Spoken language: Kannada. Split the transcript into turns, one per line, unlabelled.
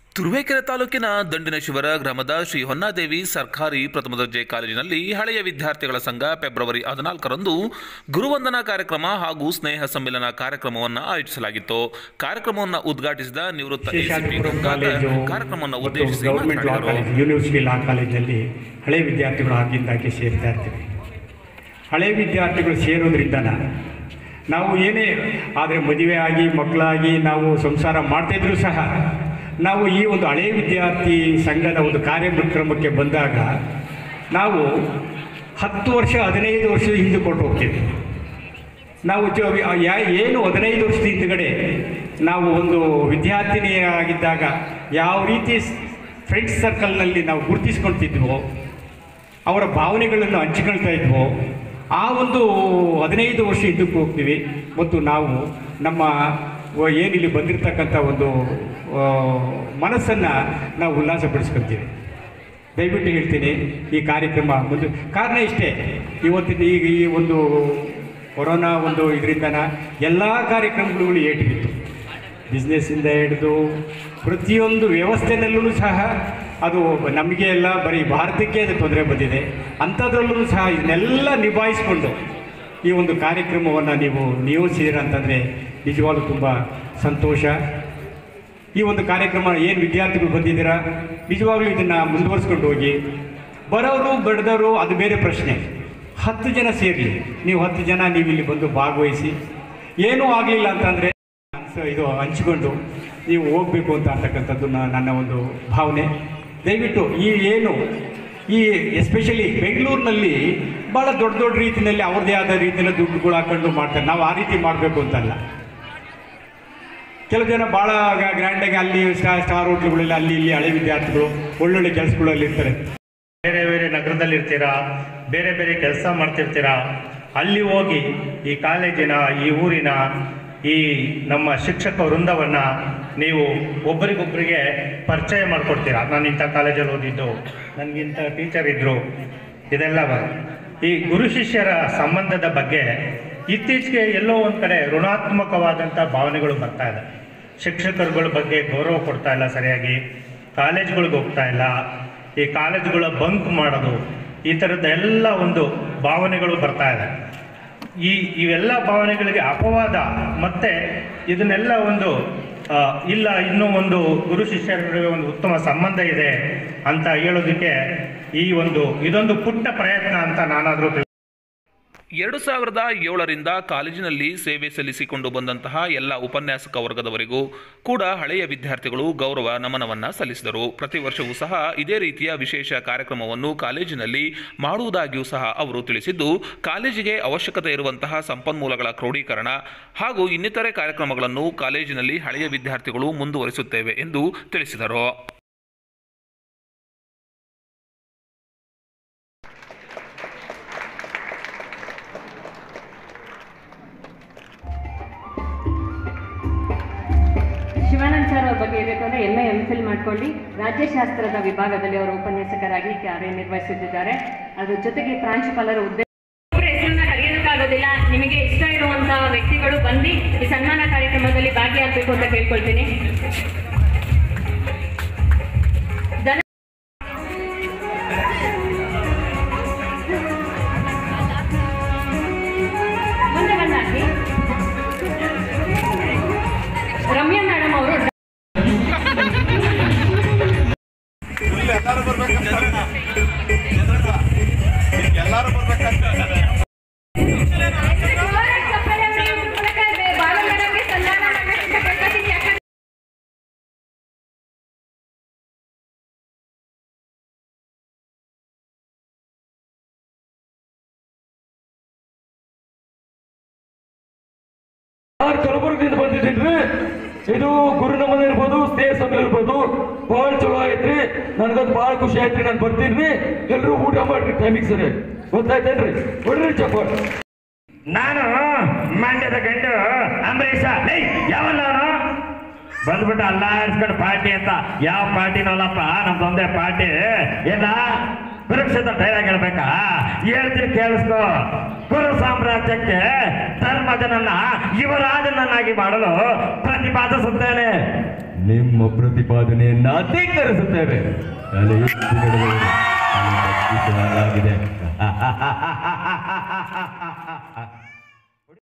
ತುರುವೇಕೆರೆ ತಾಲೂಕಿನ ದಂಡಿನಶಿವರ ಗ್ರಾಮದ ಶ್ರೀ ಹೊನ್ನಾದೇವಿ ಸರ್ಕಾರಿ ಪ್ರಥಮ ದರ್ಜೆ ಕಾಲೇಜಿನಲ್ಲಿ ಹಳೆಯ ವಿದ್ಯಾರ್ಥಿಗಳ ಸಂಘ ಫೆಬ್ರವರಿ 14ರಂದು ಗುರುವಂದನಾ ಕಾರ್ಯಕ್ರಮ ಹಾಗೂ ಸ್ನೇಹ ಸಮ್ಮೇಳನ ಕಾರ್ಯಕ್ರಮವನ್ನು ಆಯೋಜಿಸಲಾಗಿತ್ತು. ಕಾರ್ಯಕ್ರಮವನ್ನು ಉದ್ಘಾಟಿಸಿದ ನಿವೃತ್ತ ಕಾರ್ಯಕ್ರಮವನ್ನು ಉದ್ದೇಶಿಸಿ
ಯೂನಿವರ್ಸಿಟಿ ಲಾ ಕಾಲೇಜಿನಲ್ಲಿ ಹಳೆಯ ವಿದ್ಯಾರ್ಥಿಗಳು ಆಗಿಂದಾಗೆ ಸೇರ್ತಾ ಇರ್ತೀವಿ. ಹಳೆಯ ವಿದ್ಯಾರ್ಥಿಗಳು ಸೇರೋದ್ರಿಂದ ನಾವು ಏನೇ ಆದರೆ ಮದುವೆ ಆಗಿ ಮಕ್ಕಳಾಗಿ ನಾವು ಸಂಸಾರ ಮಾಡ್ತಾಯಿದ್ರು ಸಹ ನಾವು ಈ ಒಂದು ಹಳೆಯ ವಿದ್ಯಾರ್ಥಿ ಸಂಘದ ಒಂದು ಕಾರ್ಯಕ್ರಮಕ್ಕೆ ಬಂದಾಗ ನಾವು 10 ವರ್ಷ 15 ವರ್ಷದ ಹಿಂದೆ ಕೊಟ್ಟು ಹೋಗ್ತೀವಿ. ನಾವು ಏನು 15 ವರ್ಷದ ಹಿಂದುಗಡೆ ನಾವು ಒಂದು ವಿದ್ಯಾರ್ಥಿನಿಯಾಗಿದ್ದಾಗ ಯಾವ ರೀತಿ ಫ್ರೆಂಡ್ಸ್ ಸರ್ಕಲ್ನಲ್ಲಿ ನಾವು ಗುರುತಿಸ್ಕೊಳ್ತಿದ್ವೋ, ಅವರ ಭಾವನೆಗಳನ್ನು ಹಂಚಿಕೊಳ್ತಾ ಇದ್ವೋ, ಆ ಒಂದು 15 ವರ್ಷ ಹಿಂದಕ್ಕೆ ಹೋಗ್ತೀವಿ. ಮತ್ತು ನಾವು ನಮ್ಮ ಏನಿಲ್ಲಿ ಬಂದಿರತಕ್ಕಂಥ ಒಂದು ಮನಸ್ಸನ್ನು ನಾವು ಉಲ್ಲಾಸಪಡಿಸ್ಕೊಳ್ತೀವಿ. ದಯವಿಟ್ಟು ಹೇಳ್ತೀನಿ, ಈ ಕಾರ್ಯಕ್ರಮ ಮುಂದೆ ಕಾರಣ ಇಷ್ಟೇ. ಇವತ್ತಿನ ಈ ಒಂದು ಕೊರೋನಾ ಒಂದು ಇದರಿಂದ ಎಲ್ಲ ಕಾರ್ಯಕ್ರಮಗಳು ಏಟು ಬಿತ್ತು. ಬಿಸ್ನೆಸ್ಸಿಂದ ಹಿಡಿದು ಪ್ರತಿಯೊಂದು ವ್ಯವಸ್ಥೆನಲ್ಲೂ ಸಹ ಅದು ನಮಗೆ ಎಲ್ಲ ಬರೀ ಭಾರತಕ್ಕೆ ಅದು ತೊಂದರೆ ಬಂದಿದೆ. ಅಂಥದ್ರಲ್ಲೂ ಸಹ ಇದನ್ನೆಲ್ಲ ನಿಭಾಯಿಸ್ಕೊಂಡು ಈ ಒಂದು ಕಾರ್ಯಕ್ರಮವನ್ನು ನೀವು ನಿಯೋಜಿಸಿದ್ದೀರಂತಂದರೆ ನಿಜವಾಗ್ಲೂ ತುಂಬ ಸಂತೋಷ. ಈ ಒಂದು ಕಾರ್ಯಕ್ರಮ ಏನು ವಿದ್ಯಾರ್ಥಿಗಳು ಬಂದಿದ್ದೀರಾ, ನಿಜವಾಗ್ಲೂ ಇದನ್ನು ಮುಂದುವರಿಸ್ಕೊಂಡು ಹೋಗಿ. ಬರೋರು ಬಡ್ದವರು ಅದು ಬೇರೆ ಪ್ರಶ್ನೆ. 10 ಜನ ಸೇರಲಿ, ನೀವು 10 ಜನ ನೀವು ಇಲ್ಲಿ ಬಂದು ಭಾಗವಹಿಸಿ. ಏನೂ ಆಗಲಿಲ್ಲ ಅಂತಂದರೆ ಇದು ಹಂಚಿಕೊಂಡು ನೀವು ಹೋಗಬೇಕು ಅಂತ ಅಂತಕ್ಕಂಥದ್ದು ನನ್ನ ಒಂದು ಭಾವನೆ. ದಯವಿಟ್ಟು ಈ ಎಸ್ಪೆಷಲಿ ಬೆಂಗಳೂರಿನಲ್ಲಿ ಭಾಳ ದೊಡ್ಡ ದೊಡ್ಡ ರೀತಿಯಲ್ಲಿ ಅವ್ರದ್ದೇ ಆದ ರೀತಿಯಲ್ಲಿ ದುಡ್ಡುಗಳು ಹಾಕೊಂಡು ಮಾಡ್ತಾರೆ. ನಾವು ಆ ರೀತಿ ಮಾಡಬೇಕು ಅಂತಲ್ಲ. ಕೆಲವು ಜನ ಭಾಳ ಗ್ರ್ಯಾಂಡಾಗಿ ಅಲ್ಲಿ ಸ್ಟಾರ್ ಹೋಟ್ಲುಗಳಲ್ಲಿ ಅಲ್ಲಿ ಇಲ್ಲಿ ಹಳೆ ವಿದ್ಯಾರ್ಥಿಗಳು ಒಳ್ಳೊಳ್ಳೆ ಕೆಲಸಗಳಲ್ಲಿ ಇರ್ತಾರೆ.
ಬೇರೆ ಬೇರೆ ನಗರದಲ್ಲಿರ್ತೀರಾ, ಬೇರೆ ಬೇರೆ ಕೆಲಸ ಮಾಡ್ತಿರ್ತೀರಾ. ಅಲ್ಲಿ ಹೋಗಿ ಈ ಕಾಲೇಜಿನ, ಈ ಊರಿನ, ಈ ನಮ್ಮ ಶಿಕ್ಷಕ ವೃಂದವನ್ನು ನೀವು ಒಬ್ಬರಿಗೊಬ್ಬರಿಗೆ ಪರಿಚಯ ಮಾಡಿಕೊಡ್ತೀರಾ. ನಾನು ಇಂಥ ಕಾಲೇಜಲ್ಲಿ ಓದಿದ್ದು, ನನಗಿಂಥ ಟೀಚರ್ ಇದ್ದರು, ಇದೆಲ್ಲ ಈ ಗುರು ಶಿಷ್ಯರ ಸಂಬಂಧದ ಬಗ್ಗೆ ಇತ್ತೀಚೆಗೆ ಎಲ್ಲೋ ಒಂದು ಕಡೆ ಋಣಾತ್ಮಕವಾದಂಥ ಭಾವನೆಗಳು ಬರ್ತಾ ಇದೆ. ಶಿಕ್ಷಕರುಗಳ ಬಗ್ಗೆ ಗೌರವ ಕೊಡ್ತಾ ಇಲ್ಲ, ಸರಿಯಾಗಿ ಕಾಲೇಜ್ಗಳಿಗೆ ಹೋಗ್ತಾ ಇಲ್ಲ, ಈ ಕಾಲೇಜುಗಳ ಬಂಕ್ ಮಾಡೋದು, ಈ ಥರದ ಎಲ್ಲ ಒಂದು ಭಾವನೆಗಳು ಬರ್ತಾ ಇದೆ. ಇವೆಲ್ಲ ಭಾವನೆಗಳಿಗೆ ಅಪವಾದ ಮತ್ತು ಇದನ್ನೆಲ್ಲ ಒಂದು ಇಲ್ಲ, ಇನ್ನೂ ಒಂದು ಗುರು ಶಿಷ್ಯರಿಗೆ ಒಂದು ಉತ್ತಮ ಸಂಬಂಧ ಇದೆ ಅಂತ ಹೇಳೋದಕ್ಕೆ ಇದೊಂದು ಪುಟ್ಟ ಪ್ರಯತ್ನ ಅಂತ ನಾನಾದರೂ
2007ರಿಂದ ಕಾಲೇಜಿನಲ್ಲಿ ಸೇವೆ ಸಲ್ಲಿಸಿಕೊಂಡು ಬಂದಂತಹ ಎಲ್ಲ ಉಪನ್ಯಾಸಕ ವರ್ಗದವರಿಗೂ ಕೂಡ ಹಳೆಯ ವಿದ್ಯಾರ್ಥಿಗಳು ಗೌರವ ನಮನವನ್ನು ಸಲ್ಲಿಸಿದರು. ಪ್ರತಿ ವರ್ಷವೂ ಸಹ ಇದೇ ರೀತಿಯ ವಿಶೇಷ ಕಾರ್ಯಕ್ರಮವನ್ನು ಕಾಲೇಜಿನಲ್ಲಿ ಮಾಡುವುದಾಗಿಯೂ ಸಹ ಅವರು ತಿಳಿಸಿದ್ದು, ಕಾಲೇಜಿಗೆ ಅವಶ್ಯಕತೆ ಇರುವಂತಹ ಸಂಪನ್ಮೂಲಗಳ ಕ್ರೋಢೀಕರಣ ಹಾಗೂ ಇನ್ನಿತರೆ ಕಾರ್ಯಕ್ರಮಗಳನ್ನು ಕಾಲೇಜಿನಲ್ಲಿ ಹಳೆಯ ವಿದ್ಯಾರ್ಥಿಗಳು ಮುಂದುವರಿಸುತ್ತೇವೆ ಎಂದು ತಿಳಿಸಿದರು.
ಶಿವಾನಂದ್ ಸರ್ ಅವ್ರ ಬಗ್ಗೆ ಹೇಳಬೇಕು ಅಂದರೆ MA MPhil ಮಾಡಿಕೊಳ್ಳಿ ರಾಜ್ಯಶಾಸ್ತ್ರದ ವಿಭಾಗದಲ್ಲಿ ಅವರು ಉಪನ್ಯಾಸಕರಾಗಿ ಕಾರ್ಯನಿರ್ವಹಿಸುತ್ತಿದ್ದಾರೆ. ಅದ್ರ ಜೊತೆಗೆ ಪ್ರಾಂಶುಪಾಲರ ಹುದ್ದೆ ಹೆಸರನ್ನ ಕರೆಯೋದಕ್ಕಾಗೋದಿಲ್ಲ. ನಿಮಗೆ ಇಷ್ಟ ಇರುವಂತಹ ವ್ಯಕ್ತಿಗಳು ಬಂದು ಈ ಸನ್ಮಾನ ಕಾರ್ಯಕ್ರಮದಲ್ಲಿ ಭಾಗಿಯಾಗಬೇಕು ಅಂತ ಕೇಳ್ಕೊಳ್ತೀನಿ. ಮುಂದೆ ಬಂದಾಗಿ ರಮ್ಯಾ ಮೇಡಮ್ ಅವರು
ಕಲಬುರಗಿಯಿಂದ ಬಂದಿದ್ದೀನಿ. ಇದು ಗುರುನಮನ ಇರ್ಬೋದು, ಸ್ನೇಹ ಸಮ್ಮೇಳನ ಇರ್ಬೋದು, ಭಾಳ ಚಲೋ ಐತ್ರಿ. ನನಗದು ಭಾಳ ಖುಷಿ ಆಯ್ತ್ರಿ. ನಾನು ಬರ್ತೀನಿ, ಎಲ್ಲರೂ ಊಟ ಮಾಡ್ರಿ ಟೈಮಿಗೆ ಸರಿ. ಗೊತ್ತಾಯ್ತೇನ್ರಿ? ಹೊಡ್ರಿ ಚಪ್ಪ.
ನಾನು ಮಂಡ್ಯದ ಗಂಡು ಅಂಬರೀಷ. ಯಾವಲ್ಲ ಬಂದ್ಬಿಟ್ಟು ಅಲ್ಲಾಡ್ಸ್ಕೊಂಡು ಪಾರ್ಟಿ ಅಂತ. ಯಾವ ಪಾರ್ಟಿನಲ್ಲಪ್ಪ, ನಮ್ದೊಂದೇ ಪಾರ್ಟಿ. ಏನ ಸುರಕ್ಷಿತ ಡೈಲಾಗ್ ಹೇಳ್ಬೇಕಾ? ಹೇಳ್ತೀನಿ ಕೇಳಿಸ್ಕೋ. ಕುರು ಸಾಮ್ರಾಜ್ಯಕ್ಕೆ ಧರ್ಮಜನನ್ನ ಯುವರಾಜನನ್ನಾಗಿ ಮಾಡಲು ಪ್ರತಿಪಾದಿಸುತ್ತೇನೆ.
ನಿಮ್ಮ ಪ್ರತಿಪಾದನೆಯನ್ನ ಧಿಕ್ಕರಿಸುತ್ತೇವೆ. ತಲೆ ಎತ್ತಿ ನಡೆದವರು. ತಲೆ ತಗ್ಗಿಸಲಾಗಿದೆ.